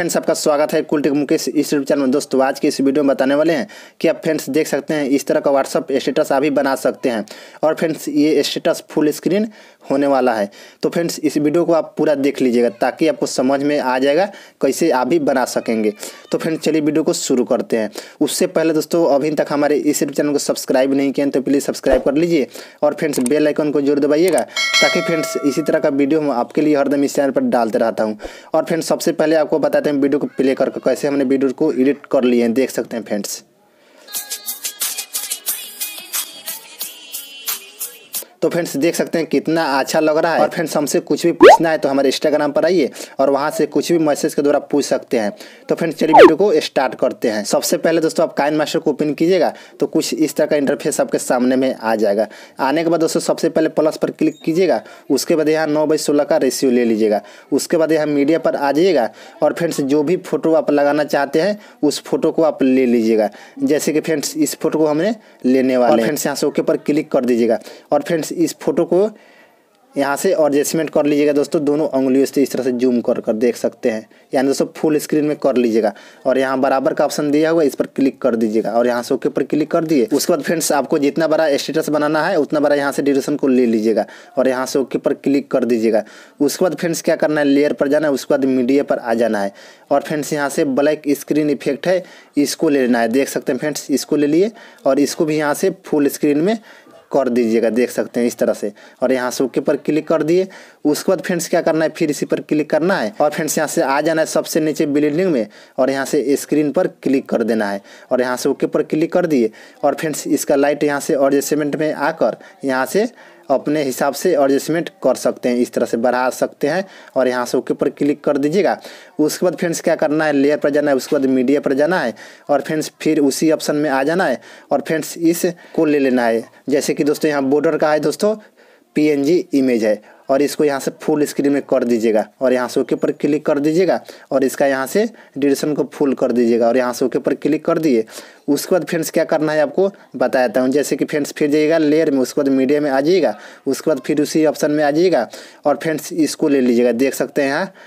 Friends, आपका स्वागत है कूल टेक मुकेश इस यूट्यूब चैनल में। दोस्तों, आज की इस वीडियो में बताने वाले हैं कि आप फ्रेंड्स देख सकते हैं इस तरह का व्हाट्सअप स्टेटस आप भी बना सकते हैं। और फ्रेंड्स, ये स्टेटस फुल स्क्रीन होने वाला है। तो फ्रेंड्स, इस वीडियो को आप पूरा देख लीजिएगा ताकि आपको समझ में आ जाएगा कैसे आप भी बना सकेंगे। तो फ्रेंड्स, चलिए वीडियो को शुरू करते हैं। उससे पहले दोस्तों, अभी तक हमारे इस यूट्यूब चैनल को सब्सक्राइब नहीं किया तो प्लीज़ सब्सक्राइब कर लीजिए और फ्रेंड्स बेल आइकन को जरूर दबाइएगा ताकि फ्रेंड्स इसी तरह का वीडियो मैं आपके लिए हरदम इस चैनल पर डालते रहता हूँ। और फ्रेंड्स, सबसे पहले आपको बताते हैं वीडियो को प्ले करके कैसे हमने वीडियो को एडिट कर लिए हैं, देख सकते हैं फ्रेंड्स। तो फ्रेंड्स देख सकते हैं कितना अच्छा लग रहा है। और फ्रेंड्स, हमसे कुछ भी पूछना है तो हमारे इंस्टाग्राम पर आइए और वहां से कुछ भी मैसेज के द्वारा पूछ सकते हैं। तो फ्रेंड्स, चलिए वीडियो को स्टार्ट करते हैं। सबसे पहले दोस्तों, आप काइनमास्टर को ओपन कीजिएगा तो कुछ इस तरह का इंटरफेस आपके सामने में आ जाएगा। आने के बाद दोस्तों, सबसे पहले प्लस पर क्लिक कीजिएगा। उसके बाद यहाँ 9/16 का रेशियो ले लीजिएगा। उसके बाद यहाँ मीडिया पर आ जाइएगा और फ्रेंड्स जो भी फोटो आप लगाना चाहते हैं उस फोटो को आप ले लीजिएगा। जैसे कि फ्रेंड्स इस फोटो को हमने लेने वाले हैं। फ्रेंड्स यहाँ से ओके पर क्लिक कर दीजिएगा और फ्रेंड्स इस फोटो को यहाँ से एडजस्टमेंट कर लीजिएगा दोस्तों, दोनों उंगलियों से इस तरह से जूम कर देख सकते हैं। यानी दोस्तों फुल स्क्रीन में कर लीजिएगा और यहाँ बराबर का ऑप्शन दिया हुआ है, इस पर क्लिक कर दीजिएगा और यहाँ से ओके पर क्लिक कर दिए। उसके बाद फ्रेंड्स आपको जितना बड़ा स्टेटस बनाना है उतना बड़ा यहाँ से ड्यूरेशन को ले लीजिएगा और यहाँ से ओके पर क्लिक कर दीजिएगा। उसके बाद फ्रेंड्स क्या करना है, लेयर पर जाना है, उसके बाद मीडिया पर आ जाना है और फ्रेंड्स यहाँ से ब्लैक स्क्रीन इफेक्ट है, इसको ले लेना है। देख सकते हैं फ्रेंड्स, इसको ले लिए और इसको भी यहाँ से फुल स्क्रीन में कर दीजिएगा, देख सकते हैं इस तरह से। और यहाँ से ओके पर क्लिक कर दिए। उसके बाद फ्रेंड्स क्या करना है, फिर इसी पर क्लिक करना है और फ्रेंड्स यहाँ से आ जाना है सबसे नीचे बिल्डिंग में और यहाँ से स्क्रीन पर क्लिक कर देना है और यहाँ से ओके पर क्लिक कर दिए। और फ्रेंड्स इसका लाइट यहाँ से एडजस्टमेंट में आकर यहाँ से अपने हिसाब से एडजस्टमेंट कर सकते हैं, इस तरह से बढ़ा सकते हैं और यहाँ से ओके पर क्लिक कर दीजिएगा। उसके बाद फ्रेंड्स क्या करना है, लेयर पर जाना है, उसके बाद मीडिया पर जाना है और फ्रेंड्स फिर उसी ऑप्शन में आ जाना है और फ्रेंड्स इस को ले लेना है। जैसे कि दोस्तों यहाँ बॉर्डर का है दोस्तों, PNG इमेज है और इसको यहाँ से फुल स्क्रीन में कर दीजिएगा और यहाँ से ओके पर क्लिक कर दीजिएगा और इसका यहाँ से ड्यूरेशन को फुल कर दीजिएगा और यहाँ से ओके पर क्लिक कर दिए। उसके बाद फ्रेंड्स क्या करना है आपको बताता हूँ। जैसे कि फ्रेंड्स फिर जाइएगा लेयर में, उसके बाद मीडिया में आ जाइएगा, उसके बाद फिर उसी ऑप्शन में आ जाइएगा और फ्रेंड्स इसको ले लीजिएगा। देख सकते हैं यहाँ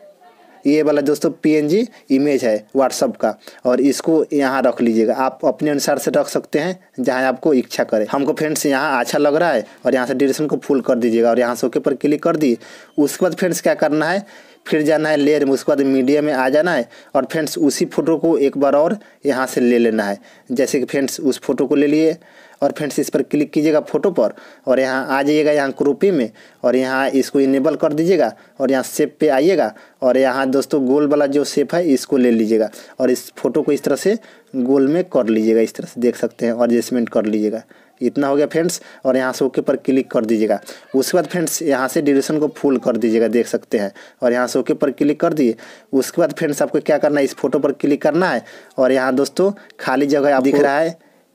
ये वाला दोस्तों PNG इमेज है व्हाट्सअप का और इसको यहाँ रख लीजिएगा। आप अपने अनुसार से रख सकते हैं जहाँ आपको इच्छा करे। हमको फ्रेंड्स यहाँ अच्छा लग रहा है और यहाँ से ड्यूरेशन को फुल कर दीजिएगा और यहाँ से ओके पर क्लिक कर दिए। उसके बाद फ्रेंड्स क्या करना है, फिर जाना है लेयर में, उसके बाद मीडिया में आ जाना है और फ्रेंड्स उसी फोटो को एक बार और यहाँ से ले लेना है। जैसे कि फ्रेंड्स उस फोटो को ले लिए और फ्रेंड्स इस पर क्लिक कीजिएगा फोटो पर और यहाँ आ जाइएगा यहाँ क्रॉपिंग में और यहाँ इसको इनेबल कर दीजिएगा और यहाँ शेप पे आइएगा और यहाँ दोस्तों गोल वाला जो शेप है इसको ले लीजिएगा और इस फोटो को इस तरह से गोल में कर लीजिएगा, इस तरह से देख सकते हैं, एडजस्टमेंट कर लीजिएगा। इतना हो गया फ्रेंड्स और यहाँ से ओके पर क्लिक कर दीजिएगा। उसके बाद फ्रेंड्स यहाँ से ड्यूरेशन को फुल कर दीजिएगा, देख सकते हैं, और यहाँ से ओके पर क्लिक कर दिए। उसके बाद फ्रेंड्स आपको क्या करना है, इस फोटो पर क्लिक करना है और यहाँ दोस्तों खाली जगह आप दिख रहा है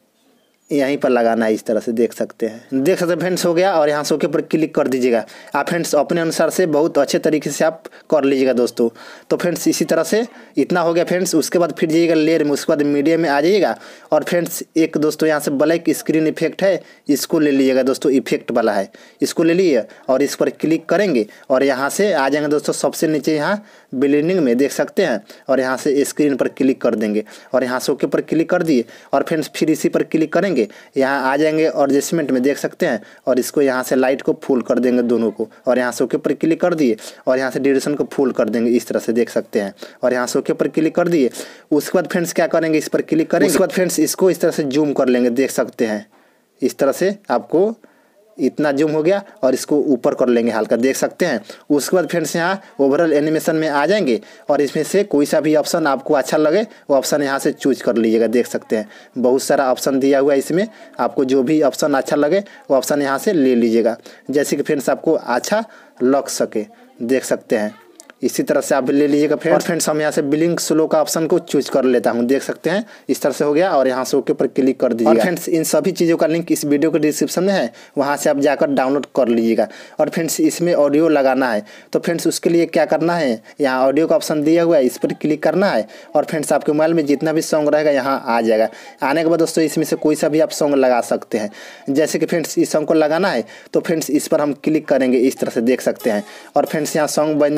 यहीं पर लगाना है, इस तरह से देख सकते हैं फ्रेंड्स हो गया और यहाँ से ओके पर क्लिक कर दीजिएगा। आप फ्रेंड्स अपने अनुसार से बहुत अच्छे तरीके से आप कर लीजिएगा दोस्तों। तो फ्रेंड्स इसी तरह से इतना हो गया फ्रेंड्स। उसके बाद फिर जाइएगा लेयर में, उसके बाद मीडिया में आ जाइएगा और फ्रेंड्स एक दोस्तों यहाँ से ब्लैक स्क्रीन इफेक्ट है, इसको ले लीजिएगा दोस्तों, इफेक्ट वाला है, इसको ले लिए और इस पर क्लिक करेंगे और यहाँ से आ जाएंगे दोस्तों सबसे नीचे यहाँ बिल्डिंग में, देख सकते हैं, और यहाँ से स्क्रीन पर क्लिक कर देंगे और यहाँ से ओके पर क्लिक कर दिए और फ्रेंड्स फिर इसी पर क्लिक करेंगे, यहाँ आ जाएंगे एडजस्टमेंट में, देख सकते हैं, और इसको यहाँ से लाइट को फुल कर देंगे दोनों को और यहाँ से ओके पर क्लिक कर दिए और यहाँ से ड्यूरेशन को फुल कर देंगे, इस तरह से देख सकते हैं, और यहाँ से ओके पर क्लिक कर दिए। उसके बाद फ्रेंड्स क्या करेंगे, इस पर क्लिक करेंगे। उसके बाद फ्रेंड्स इसको इस तरह से जूम कर लेंगे, देख सकते हैं, इस तरह से आपको इतना जूम हो गया और इसको ऊपर कर लेंगे हल्का, देख सकते हैं। उसके बाद फ्रेंड्स यहाँ ओवरऑल एनिमेशन में आ जाएंगे और इसमें से कोई सा भी ऑप्शन आपको अच्छा लगे वो ऑप्शन यहाँ से चूज कर लीजिएगा। देख सकते हैं बहुत सारा ऑप्शन दिया हुआ है, इसमें आपको जो भी ऑप्शन अच्छा लगे वो ऑप्शन यहाँ से ले लीजिएगा, जैसे कि फ्रेंड्स आपको अच्छा लग सके, देख सकते हैं। इसी तरह से आप ले लीजिएगा फ्रेंड्स। हम यहाँ से बिलिंग स्लो का ऑप्शन को चूज कर लेता हूँ, देख सकते हैं, इस तरह से हो गया और यहाँ से ओके पर क्लिक कर दीजिएगा। और फ्रेंड्स इन सभी चीज़ों का लिंक इस वीडियो के डिस्क्रिप्शन में है, वहाँ से आप जाकर डाउनलोड कर लीजिएगा। और फ्रेंड्स इसमें ऑडियो लगाना है तो फ्रेंड्स उसके लिए क्या करना है, यहाँ ऑडियो का ऑप्शन दिया हुआ है, इस पर क्लिक करना है और फ्रेंड्स आपके मोबाइल में जितना भी सॉन्ग रहेगा यहाँ आ जाएगा। आने के बाद दोस्तों इसमें से कोई सा भी आप सॉन्ग लगा सकते हैं। जैसे कि फ्रेंड्स इस सॉन्ग को लगाना है तो फ्रेंड्स इस पर हम क्लिक करेंगे, इस तरह से देख सकते हैं, और फ्रेंड्स यहाँ सॉन्ग बजने लगेगा।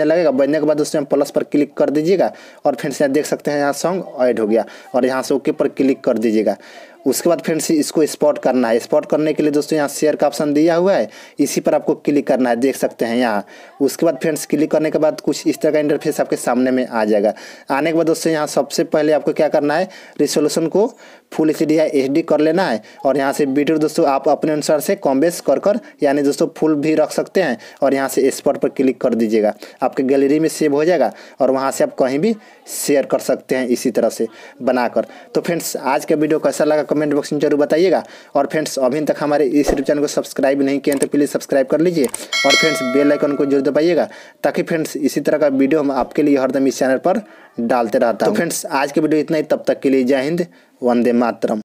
समझने के बाद दोस्तों प्लस पर क्लिक कर दीजिएगा और फ्रेंड्स यहाँ देख सकते हैं यहाँ सॉन्ग ऐड हो गया और यहाँ से ओके पर क्लिक कर दीजिएगा। उसके बाद फ्रेंड्स इसको स्पॉट करना है। स्पॉट करने के लिए दोस्तों यहाँ शेयर का ऑप्शन दिया हुआ है, इसी पर आपको क्लिक करना है, देख सकते हैं यहाँ। उसके बाद फ्रेंड्स क्लिक करने के बाद कुछ इस तरह का इंटरफेस आपके सामने में आ जाएगा। आने के बाद दोस्तों यहाँ सबसे पहले आपको क्या करना है, रिजोल्यूशन को फुल HD या HD कर लेना है और यहाँ से वीडियो दोस्तों आप अपने अनुसार से कम बेस कर यानी दोस्तों फुल भी रख सकते हैं और यहाँ से स्पॉट पर क्लिक कर दीजिएगा, आपके गैलरी में सेव हो जाएगा और वहाँ से आप कहीं भी शेयर कर सकते हैं इसी तरह से बनाकर। तो फ्रेंड्स आज का वीडियो कैसा लगा कमेंट बॉक्स में जरूर बताइएगा और फ्रेंड्स अभी तक हमारे इस यूट्यूब चैनल को सब्सक्राइब नहीं किए तो प्लीज़ सब्सक्राइब कर लीजिए और फ्रेंड्स बेल आइकन को जरूर दबाइएगा ताकि फ्रेंड्स इसी तरह का वीडियो हम आपके लिए हरदम इस चैनल पर डालते रहता हूँ। तो फ्रेंड्स आज के वीडियो इतना ही, तब तक के लिए जय हिंद, वंदे मातरम।